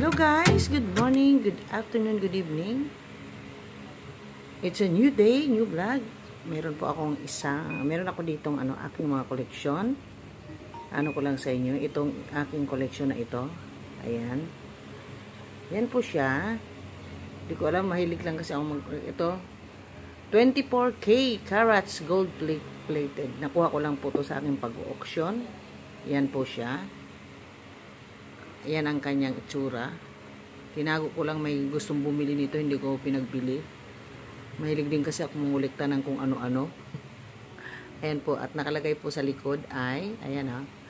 Hello guys, good morning, good afternoon, good evening. It's a new day, new vlog. Meron ako ditong aking mga koleksyon. Ano ko lang sa inyo, itong aking koleksyon na ito. Ayan. Yan po siya. Hindi ko alam, mahilig lang kasi ako ito. 24K carats gold plated. Nakuha ko lang po ito sa aking pag-auction. Yan po siya. Yan ang kanyang itsura. Tinago ko lang, may gustong bumili nito, hindi ko pinagbili. Mahilig din kasi ako mangolekta ng kung ano-ano. Ayan po, at nakalagay po sa likod ay, ayan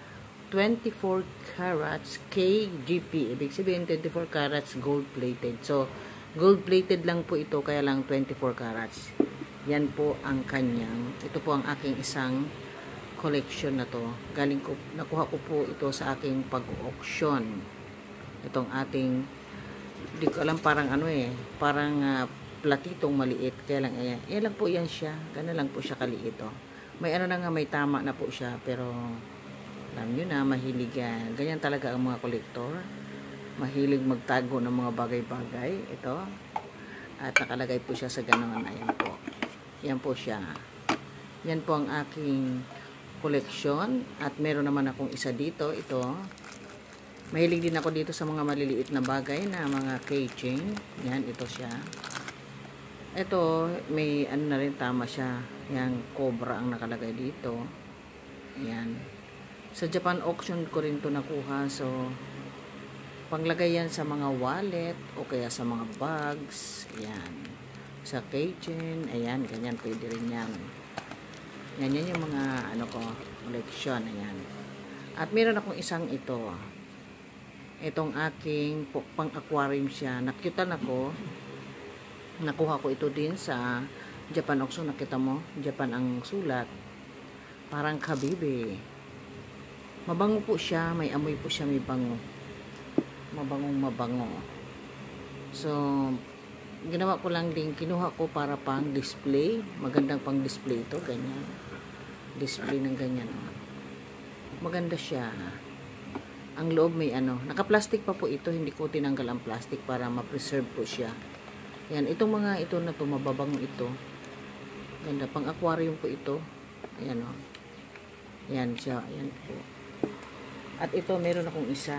24 carats KGP. Ibig sabihin 24 carats gold plated. So, gold plated lang po ito, kaya lang 24 carats. Yan po ang kanyang, ito po ang aking isang collection na to. Nakuha ko po ito sa aking pag-auction. Itong ating, di ko alam, parang parang platitong maliit. Kaya lang, ayan. Yan lang po yan siya. Gano'n lang po siya kaliit. May may tama na po siya. Pero, alam nyo na, mahilig yan. Ganyan talaga ang mga kolektor. Mahilig magtago ng mga bagay-bagay. Ito. At nakalagay po siya sa gano'n. Ayan po. Yan po siya. Yan po ang aking collection. At meron naman akong isa dito. Ito. Mahilig din ako dito sa mga maliliit na bagay na mga keychain. Yan, ito siya. Ito, may na rin, tama siya. Yan, cobra ang nakalagay dito. Yan. Sa Japan auction ko rin to nakuha. So, panglagay yan sa mga wallet o kaya sa mga bags. Yan. Sa keychain. Ayan, ganyan. Pwede rin yan. Yan yung mga collection. Ayan. At meron akong isang ito. Itong aking pang-aquarium siya. Nakyutan ako. Nakuha ko ito din sa Japan auction. Nakita mo? Japan ang sulat. Parang kabibe. Mabango po siya. May amoy po siya. May bango. Mabangong mabango. So, ginawa ko lang din, kinuha ko para pang display. Magandang pang display ito, ganyan. Display ng ganyan. Maganda siya. Ang loob may naka-plastic pa po ito, hindi ko tinanggal ang plastic para ma-preserve po siya. Yan, itong mga ito na to, mababango ito. Ganda, pang aquarium po ito. Ayan Yan siya, ayan po. At ito, meron akong isa.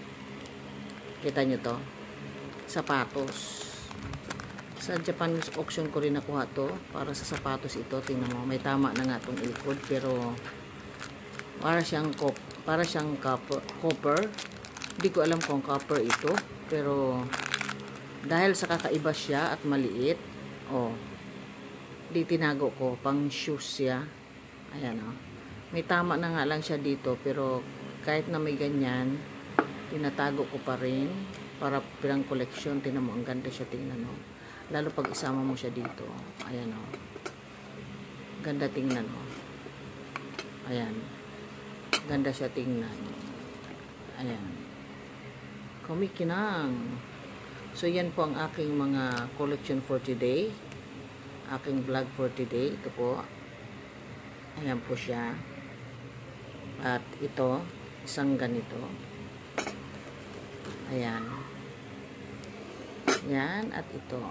Kita nyo to? Sapatos. Sa Japan auction ko rin nakuha to para sa sapatos ito. Tingnan mo, may tama na nga itong likod, pero para siyang copper. Hindi ko alam kung copper ito, pero dahil sa kakaiba siya at maliit, di tinago ko, pang shoes siya. Ayan may tama na nga lang siya dito, pero kahit na may ganyan, tinatago ko pa rin para pirang collection. Tingnan mo, ang ganda siya, tingnan mo. Lalo pag isama mo siya dito. Ayan ganda tingnan mo. Ayan. Ganda siya tingnan. Ayan. Kumikinang. So, yan po ang aking mga collection for today. Aking vlog for today. Ito po. Ayan po siya. At ito, isang ganito. Ayan. Yan. At ito.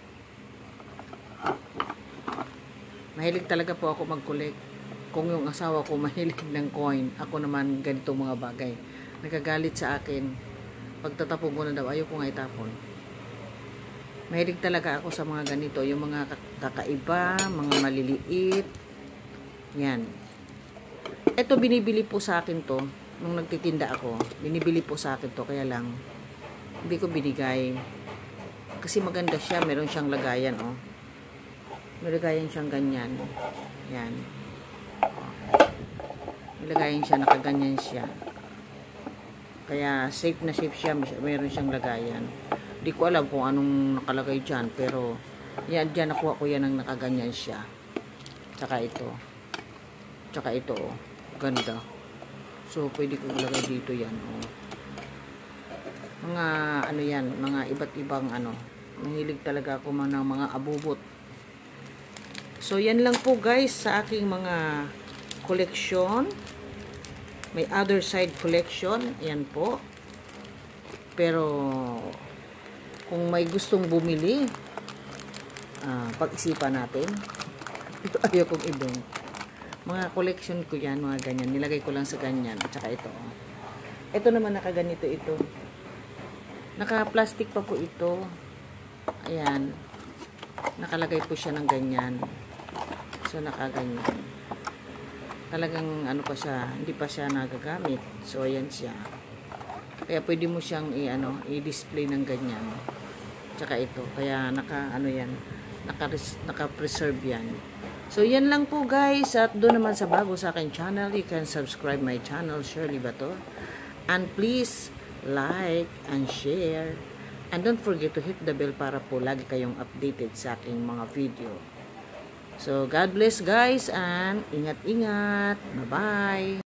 Mahilig talaga po ako mag-collect. Kung yung asawa ko mahilig ng coin, ako naman ganito mga bagay. Nagagalit sa akin. Pagtatapon ko na daw, ayaw ko nga itapon. Mahilig talaga ako sa mga ganito. Yung mga kakaiba, mga maliliit. Yan. Ito, binibili po sa akin to. Nung nagtitinda ako, binibili po sa akin to. Kaya lang, hindi ko binigay. Kasi maganda siya. Meron siyang lagayan, May lagayan siyang ganyan. Yan. May lagayan siya, nakaganyan siya. Kaya safe na safe siya. Meron siyang lagayan. Di ko alam kung anong nakalagay dyan. Pero, yan, dyan nakuha ko yan ng nakaganyan siya. Tsaka ito. Tsaka ito, Ganda. So, pwede ko ilagay dito yan, Mga, yan, mga iba't ibang, Mahilig talaga ako ng mga abubot. So, yan lang po guys sa aking mga collection. May other side collection. Ayan po. Pero, kung may gustong bumili, pag-isipan natin. Pero ayaw kong ibenta. Mga collection ko yan, mga ganyan. Nilagay ko lang sa ganyan. At saka ito. Ito naman nakaganito ito. Naka-plastic pa po ito. Ayan. Nakalagay po siya ng ganyan. So, nakaganyan. Talagang ano pa siya, hindi pa siya nagagamit. So, ayan siya. Kaya pwede mo siyang i-display ng ganyan. Tsaka ito. Kaya naka-preserve yan. So, yan lang po guys. At doon naman sa bago sa akin channel, you can subscribe my channel, Shirley Bato. And please, like and share. And don't forget to hit the bell para po lagi kayong updated sa aking mga video. So, God bless guys and ingat-ingat. Bye-bye.